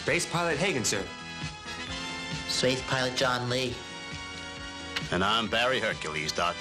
Space Pilot Hagen, sir. Space Pilot John Lee. And I'm Barry Hercules, Doc.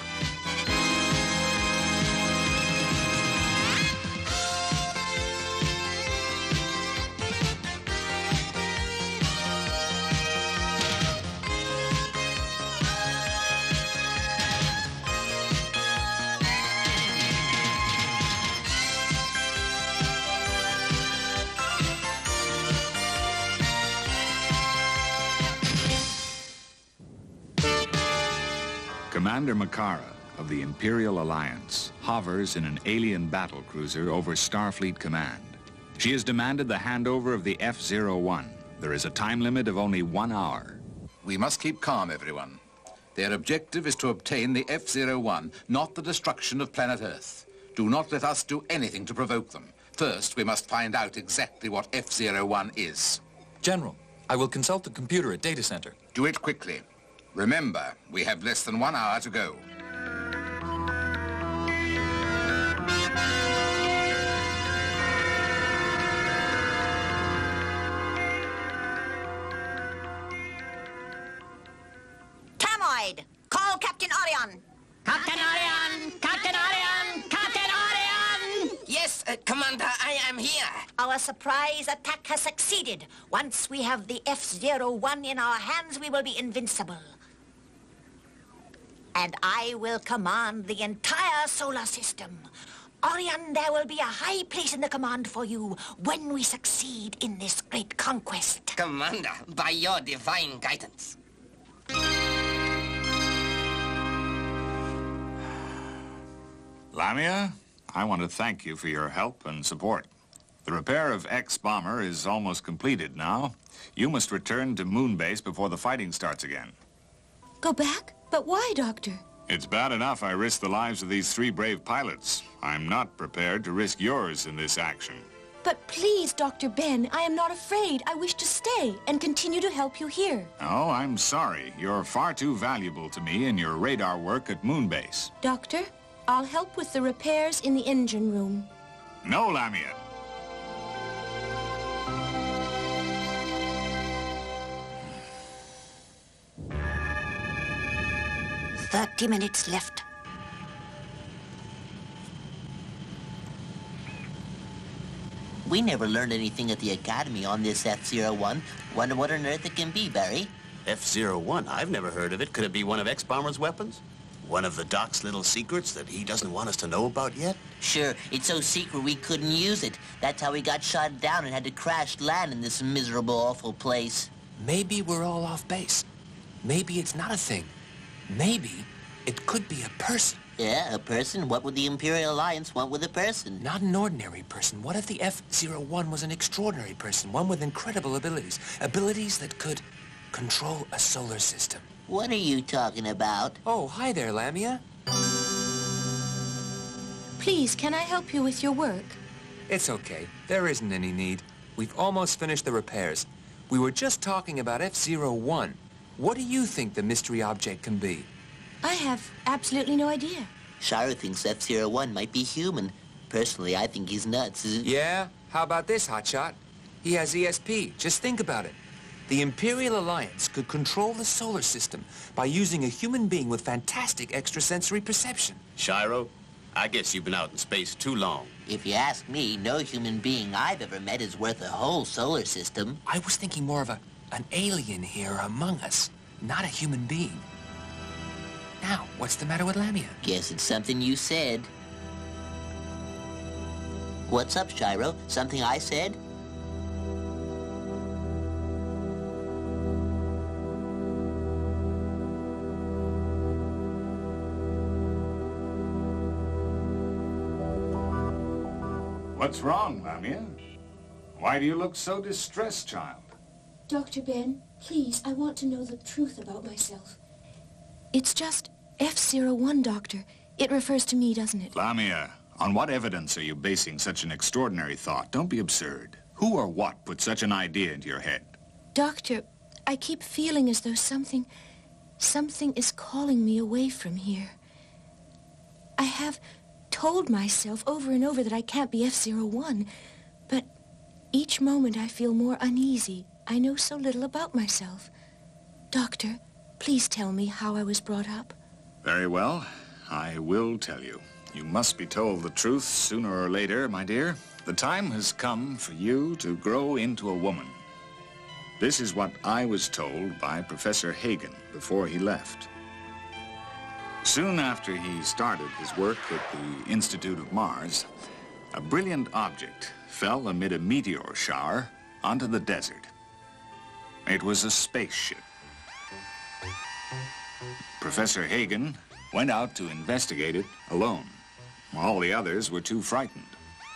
Commander Makara of the Imperial Alliance hovers in an alien battle cruiser over Starfleet Command. She has demanded the handover of the F-01. There is a time limit of only 1 hour. We must keep calm, everyone. Their objective is to obtain the F-01, not the destruction of planet Earth. Do not let us do anything to provoke them. First, we must find out exactly what F-01 is. General, I will consult the computer at Data Center. Do it quickly. Remember, we have less than 1 hour to go. Tamoid, call Captain Orion. Captain Orion! Captain Orion! Captain Orion! Yes, Commander, I am here. Our surprise attack has succeeded. Once we have the F-01 in our hands, we will be invincible. And I will command the entire solar system. Orion, there will be a high place in the command for you when we succeed in this great conquest. Commander, by your divine guidance. Lamia, I want to thank you for your help and support. The repair of X-Bomber is almost completed now. You must return to Moonbase before the fighting starts again. Go back? But why, Doctor? It's bad enough I risked the lives of these 3 brave pilots. I'm not prepared to risk yours in this action. But please, Dr. Ben, I am not afraid. I wish to stay and continue to help you here. Oh, I'm sorry. You're far too valuable to me in your radar work at Moonbase. Doctor, I'll help with the repairs in the engine room. No, Lamia. 30 minutes left. We never learned anything at the Academy on this F-01. Wonder what on earth it can be, Barry? F-01? I've never heard of it. Could it be one of X-Bomber's weapons? One of the Doc's little secrets that he doesn't want us to know about yet? Sure, it's so secret we couldn't use it. That's how we got shot down and had to crash land in this miserable, awful place. Maybe we're all off base. Maybe it's not a thing. Maybe it could be a person. Yeah, a person? What would the Imperial Alliance want with a person? Not an ordinary person. What if the F-01 was an extraordinary person, one with incredible abilities? Abilities that could control a solar system. What are you talking about? Oh, hi there, Lamia. Please, can I help you with your work? It's okay. There isn't any need. We've almost finished the repairs. We were just talking about F-01. What do you think the mystery object can be? I have absolutely no idea. Shiro thinks F-01 might be human. Personally, I think he's nuts. Yeah? How about this, hotshot? He has ESP. Just think about it. The Imperial Alliance could control the solar system by using a human being with fantastic extrasensory perception. Shiro, I guess you've been out in space too long. If you ask me, no human being I've ever met is worth a whole solar system. I was thinking more of an alien here among us, not a human being. Now, what's the matter with Lamia? Guess it's something you said. What's up, Shiro? Something I said? What's wrong, Lamia? Why do you look so distressed, child? Dr. Ben, please, I want to know the truth about myself. It's just F-01, Doctor. It refers to me, doesn't it? Lamia, on what evidence are you basing such an extraordinary thought? Don't be absurd. Who or what put such an idea into your head? Doctor, I keep feeling as though something is calling me away from here. I have told myself over and over that I can't be F-01, but each moment I feel more uneasy, I know so little about myself. Doctor, please tell me how I was brought up. Very well. I will tell you. You must be told the truth sooner or later, my dear. The time has come for you to grow into a woman. This is what I was told by Professor Hagen before he left. Soon after he started his work at the Institute of Mars, a brilliant object fell amid a meteor shower onto the desert. It was a spaceship. Professor Hagen went out to investigate it alone. All the others were too frightened.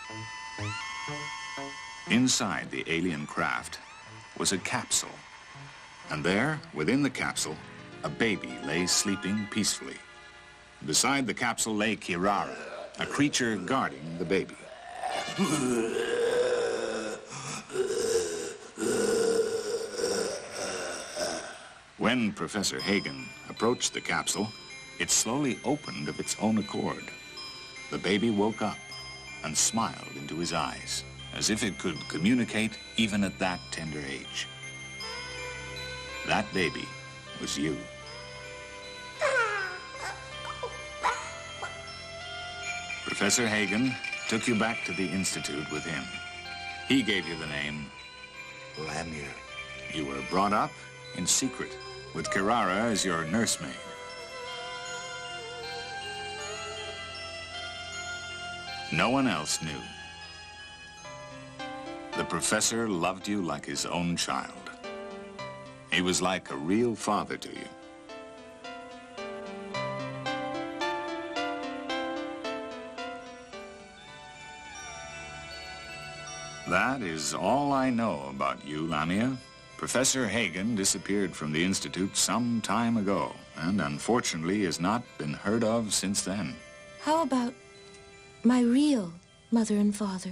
Inside the alien craft was a capsule. And there, within the capsule, a baby lay sleeping peacefully. Beside the capsule lay Kirara, a creature guarding the baby. When Professor Hagen approached the capsule, it slowly opened of its own accord. The baby woke up and smiled into his eyes, as if it could communicate even at that tender age. That baby was you. Professor Hagen took you back to the Institute with him. He gave you the name Lamia. You were brought up in secret, with Kirara as your nursemaid. No one else knew. The professor loved you like his own child. He was like a real father to you. That is all I know about you, Lamia. Professor Hagen disappeared from the Institute some time ago, and unfortunately has not been heard of since then. How about my real mother and father?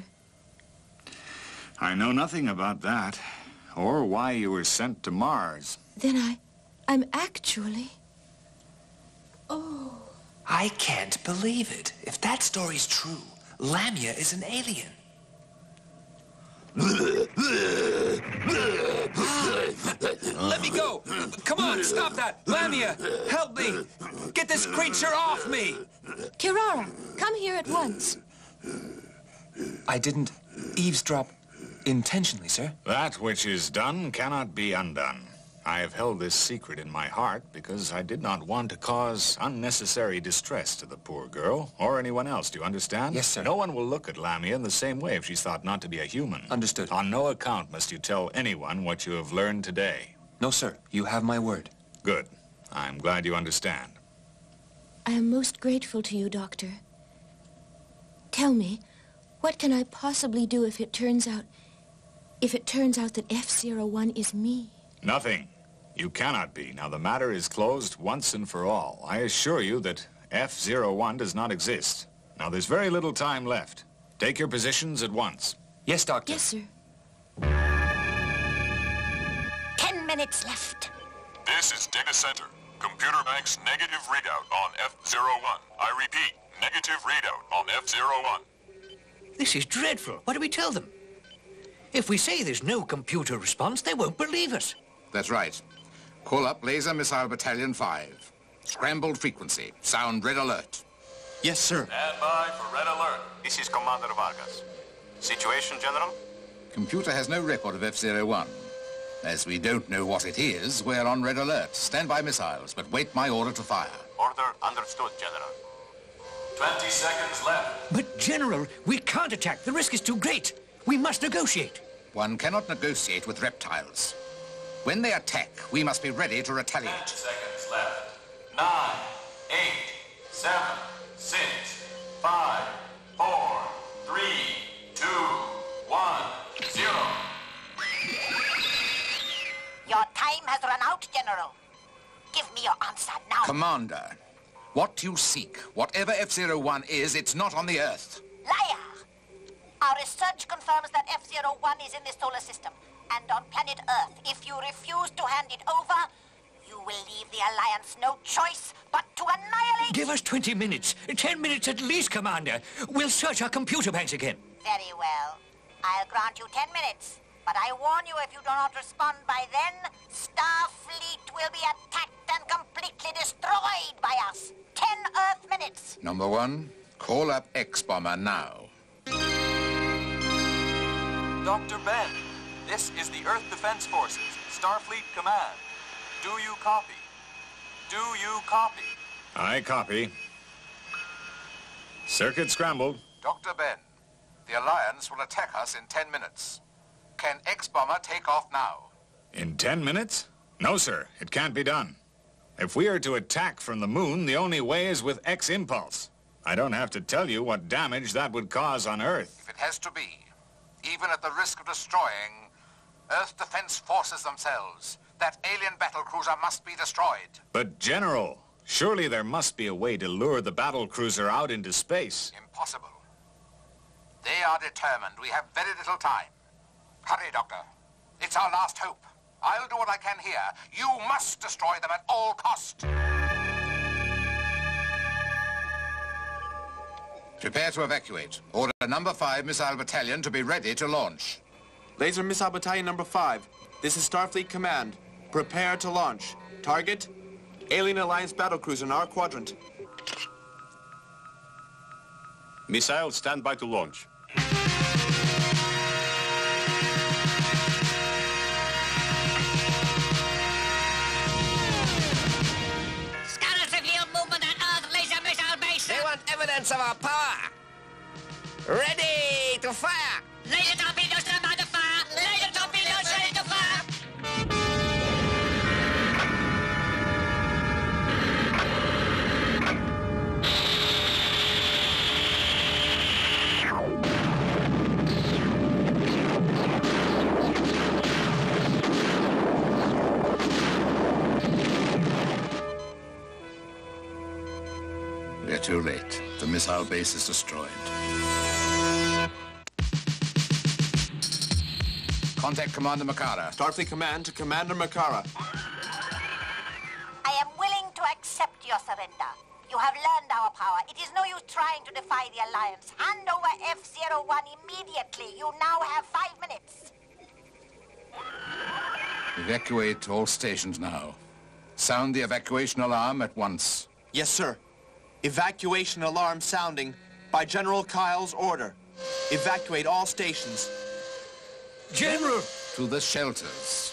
I know nothing about that, or why you were sent to Mars. Then I'm actually... Oh. I can't believe it. If that story's true, Lamia is an alien. Let me go! Come on, stop that! Lamia, help me! Get this creature off me! Kirara, come here at once. I didn't eavesdrop intentionally, sir. That which is done cannot be undone. I have held this secret in my heart because I did not want to cause unnecessary distress to the poor girl or anyone else. Do you understand? Yes, sir. No one will look at Lamia in the same way if she's thought not to be a human. Understood. On no account must you tell anyone what you have learned today. No, sir. You have my word. Good. I'm glad you understand. I am most grateful to you, Doctor. Tell me, what can I possibly do if it turns out that F-01 is me? Nothing. You cannot be. Now, the matter is closed once and for all. I assure you that F-01 does not exist. Now, there's very little time left. Take your positions at once. Yes, Doctor. Yes, sir. 10 minutes left. This is Data Center. Computer Bank's negative readout on F-01. I repeat, negative readout on F-01. This is dreadful. What do we tell them? If we say there's no computer response, they won't believe us. That's right. Call up Laser Missile Battalion 5. Scrambled frequency. Sound red alert. Yes, sir. Stand by for red alert. This is Commander Vargas. Situation, General? Computer has no record of F-01. As we don't know what it is, we're on red alert. Stand by missiles, but wait my order to fire. Order understood, General. 20 seconds left. But, General, we can't attack. The risk is too great. We must negotiate. One cannot negotiate with reptiles. When they attack, we must be ready to 10 retaliate. seconds left. 9, 8, 7, 6, 5, 4, 3, 2, 1, 0. Your time has run out, General. Give me your answer now. Commander, what you seek, whatever F-01 is, it's not on the Earth. Liar! Our research confirms that F-01 is in the solar system and on planet Earth. If you refuse to hand it over, you will leave the Alliance no choice but to annihilate... Give us 20 minutes. 10 minutes at least, Commander. We'll search our computer banks again. Very well. I'll grant you 10 minutes. But I warn you, if you do not respond by then, Starfleet will be attacked and completely destroyed by us. 10 Earth minutes. Number one, call up X-Bomber now. Dr. Ben, this is the Earth Defense Forces, Starfleet Command. Do you copy? Do you copy? I copy. Circuit scrambled. Dr. Ben, the Alliance will attack us in 10 minutes. Can X-Bomber take off now? In 10 minutes? No, sir. It can't be done. If we are to attack from the moon, the only way is with X-Impulse. I don't have to tell you what damage that would cause on Earth. If it has to be, even at the risk of destroying Earth Defense Forces themselves, that alien battlecruiser must be destroyed. But, General, surely there must be a way to lure the battlecruiser out into space. Impossible. They are determined. We have very little time. Hurry, Doctor. It's our last hope. I'll do what I can here. You must destroy them at all cost. Prepare to evacuate. Order number 5 Missile Battalion to be ready to launch. Laser Missile Battalion number 5. This is Starfleet Command. Prepare to launch. Target, Alien Alliance battlecruiser in our quadrant. Missile, stand by to launch. Scanners reveal movement at Earth laser missile base. They want evidence of our power. Ready to fire. Laser torpedoes to the fire. Laser torpedoes ready to fire. We're too late. The missile base is destroyed. Contact Commander Makara. Starfleet Command to Commander Makara. I am willing to accept your surrender. You have learned our power. It is no use trying to defy the Alliance. Hand over F-01 immediately. You now have 5 minutes. Evacuate all stations now. Sound the evacuation alarm at once. Yes, sir. Evacuation alarm sounding by General Kyle's order. Evacuate all stations. General! To the shelters.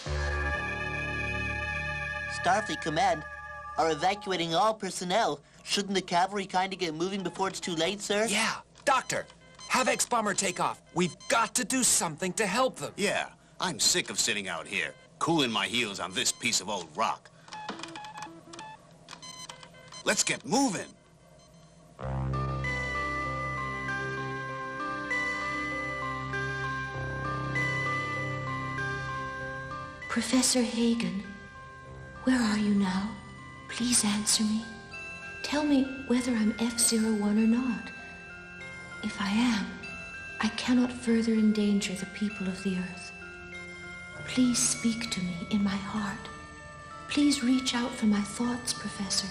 Starfleet Command are evacuating all personnel. Shouldn't the cavalry kind of get moving before it's too late, sir? Yeah. Doctor, have X-Bomber take off. We've got to do something to help them. Yeah, I'm sick of sitting out here, cooling my heels on this piece of old rock. Let's get moving. Professor Hagen, where are you now? Please answer me. Tell me whether I'm F-01 or not. If I am, I cannot further endanger the people of the Earth. Please speak to me in my heart. Please reach out for my thoughts, Professor.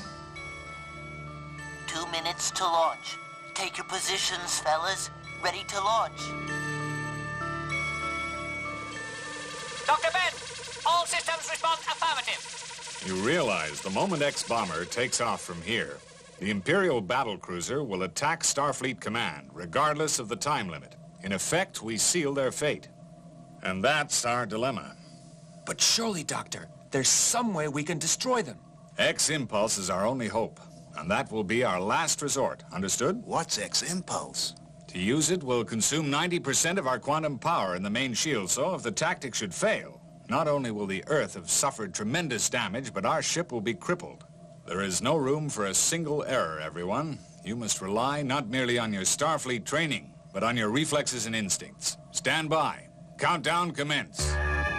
2 minutes to launch. Take your positions, fellas. Ready to launch. Dr. Ben, all systems respond affirmative. You realize the moment X-Bomber takes off from here, the Imperial battlecruiser will attack Starfleet Command, regardless of the time limit. In effect, we seal their fate. And that's our dilemma. But surely, Doctor, there's some way we can destroy them. X-Impulse is our only hope, and that will be our last resort. Understood? What's X-Impulse? To use it will consume 90% of our quantum power in the main shield, so if the tactic should fail, not only will the Earth have suffered tremendous damage, but our ship will be crippled. There is no room for a single error, everyone. You must rely not merely on your Starfleet training, but on your reflexes and instincts. Stand by. Countdown commence.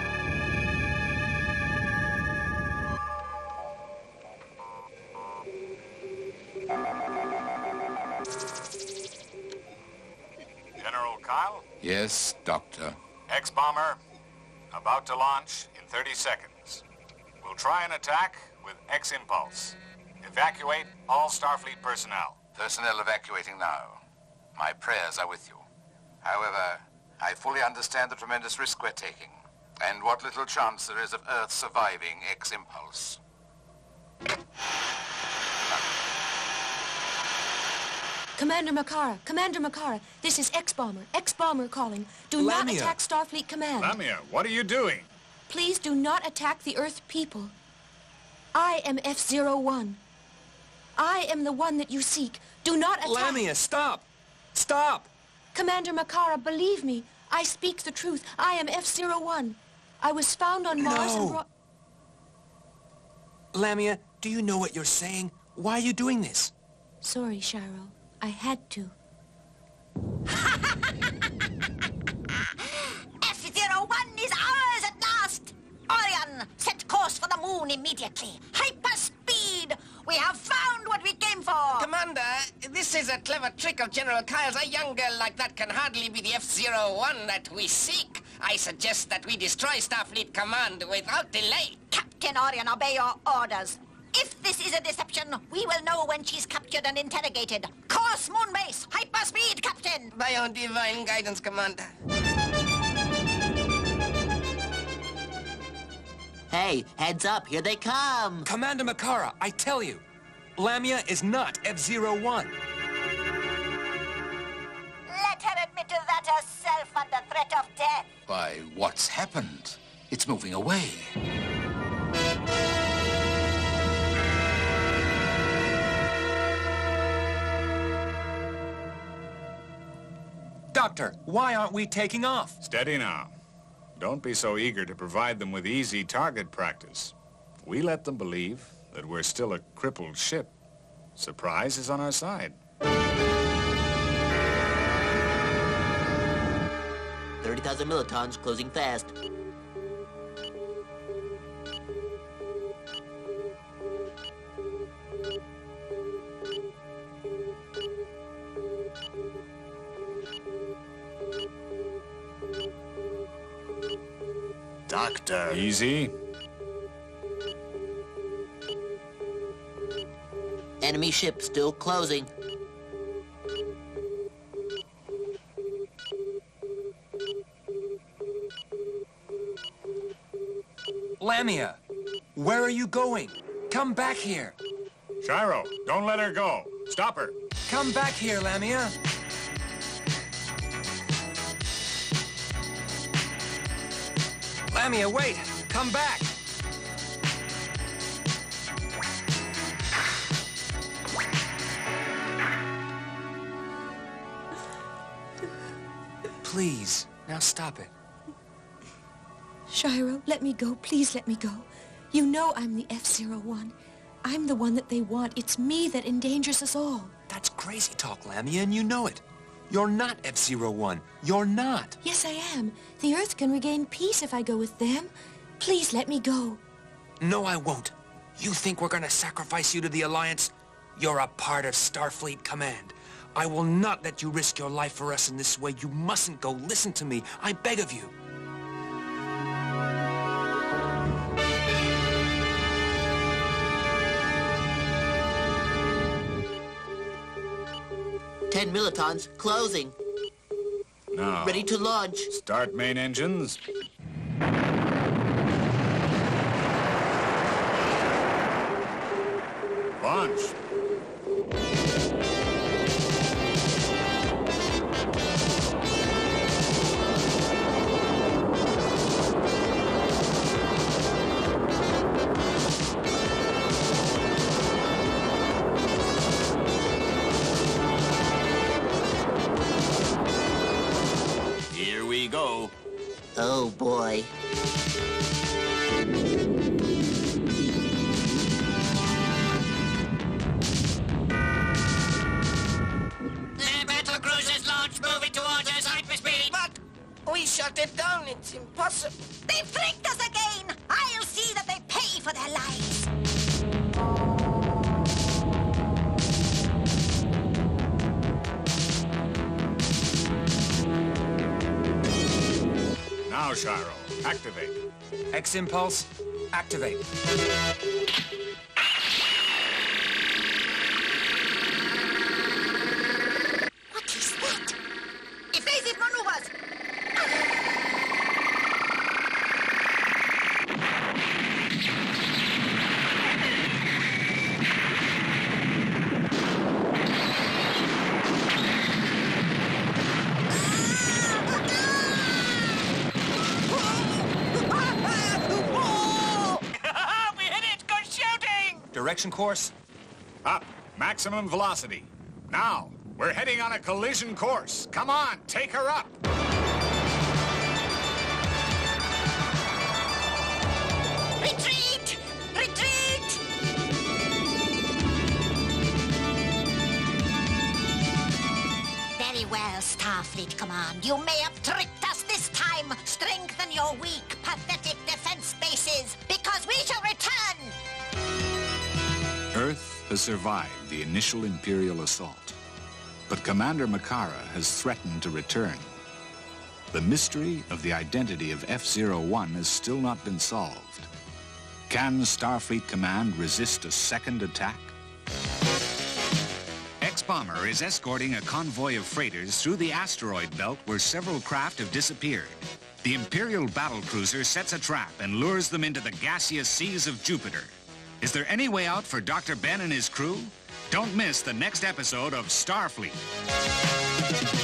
General Kyle? Yes, Doctor. X-Bomber, about to launch in 30 seconds. We'll try an attack with X-Impulse. Evacuate all Starfleet personnel. Personnel evacuating now. My prayers are with you. However, I fully understand the tremendous risk we're taking, and what little chance there is of Earth surviving X-Impulse. Commander Makara, this is X-Bomber. X-Bomber calling. Do not Lamia. attack Starfleet Command. Lamia, what are you doing? Please do not attack the Earth people. I am F-01. I am the one that you seek. Do not attack... Lamia, stop! Stop! Commander Makara, believe me. I speak the truth. I am F-01. I was found on Mars and brought... Lamia, do you know what you're saying? Why are you doing this? Sorry, Shiro. I had to. F-01 is ours at last! Orion, set course for the moon immediately. Hyperspeed! We have found what we came for! Commander, this is a clever trick of General Kyle's. A young girl like that can hardly be the F-01 that we seek. I suggest that we destroy Starfleet Command without delay. Captain Orion, obey your orders. If this is a deception, we will know when she's captured and interrogated. Course moon base! Hyperspeed, Captain! By your divine guidance, Commander. Hey, heads up, here they come. Commander Makara, I tell you, Lamia is not F-01. Let her admit to that herself under threat of death. Why, what's happened? It's moving away. Doctor, why aren't we taking off? Steady now. Don't be so eager to provide them with easy target practice. We let them believe that we're still a crippled ship. Surprise is on our side. 30,000 millitons closing fast. Doctor. Easy. Enemy ship still closing. Lamia, where are you going? Come back here. Shiro, don't let her go. Stop her. Come back here, Lamia. Lamia, wait! Come back! Please, now stop it. Shiro, let me go. Please let me go. You know I'm the F-01. I'm the one that they want. It's me that endangers us all. That's crazy talk, Lamia, and you know it. You're not F-01. You're not. Yes, I am. The Earth can regain peace if I go with them. Please let me go. No, I won't. You think we're gonna sacrifice you to the Alliance? You're a part of Starfleet Command. I will not let you risk your life for us in this way. You mustn't go. Listen to me. I beg of you. Ten millitons closing. Now, Ready to launch. start main engines. Launch. Here we go. Oh, boy. Battle cruisers launch, moving towards us, hyperspeed. But we shut it down. It's impossible. They freaked us again! I'll see that they pay for their lies! Now, Shiro, activate. X-Impulse, activate. What is that? Evasive maneuvers! correction course? Up. Maximum velocity. Now, we're heading on a collision course. Come on, take her up. Retreat! Retreat! Very well, Starfleet Command. You may have tricked us this time. Strengthen your weak, pathetic defense bases, because we shall return! Earth has survived the initial Imperial assault, but Commander Makara has threatened to return. The mystery of the identity of F-01 has still not been solved. Can Starfleet Command resist a second attack? X-Bomber is escorting a convoy of freighters through the asteroid belt where several craft have disappeared. The Imperial battlecruiser sets a trap and lures them into the gaseous seas of Jupiter. Is there any way out for Dr. Ben and his crew? Don't miss the next episode of Starfleet.